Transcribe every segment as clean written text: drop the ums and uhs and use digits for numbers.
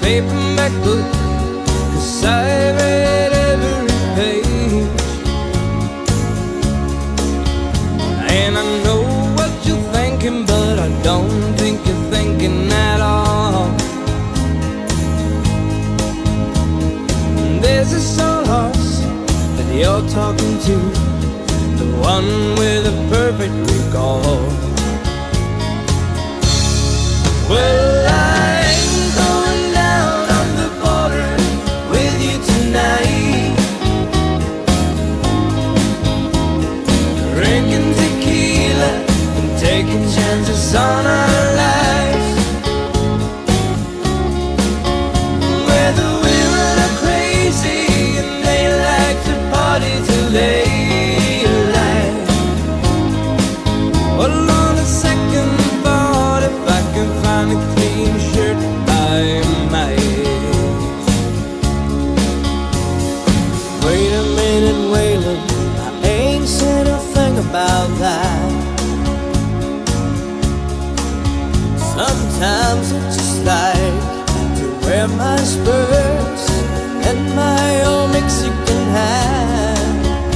paperback book, 'cause I read every page. And I know what you're thinking, but I don't think you're thinking at all. There's a soul horse that you're talking to, the one with a perfect recall. Well, I'm going down on the border with you tonight, drinking tequila and taking chances on our lives, where the women are crazy and they like to party till daylight. Well, on a second thought, if I can find a clean shirt, I might. Wait a minute, Waylon, I ain't said a thing about that. Sometimes it's just like to wear my spurs and my old Mexican hat.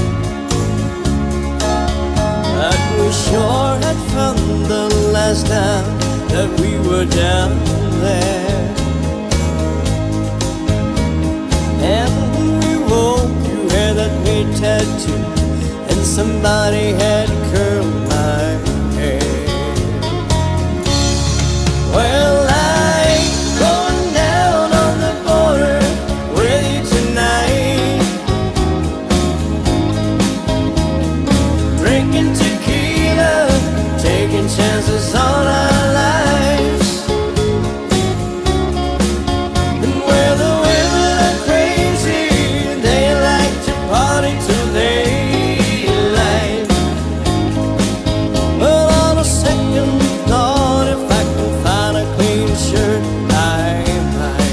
But we sure had fun the last time that we were down there. And we woke, you had that meat tattoo, and somebody had curled my hair. Well, I'm going down on the border with you tonight, drinking tequila, taking chances on our lives, and where the women are crazy, they like to party till daylight. Well, on a second thought, if I can find a clean shirt, I might.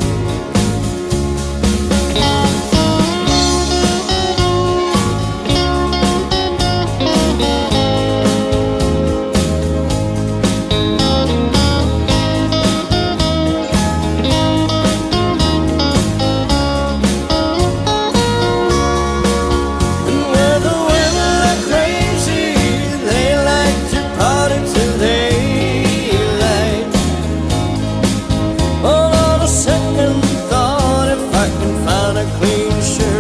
And where the women are crazy, they like to party till daylight. Well, on a second thought, if I can find a clean shirt,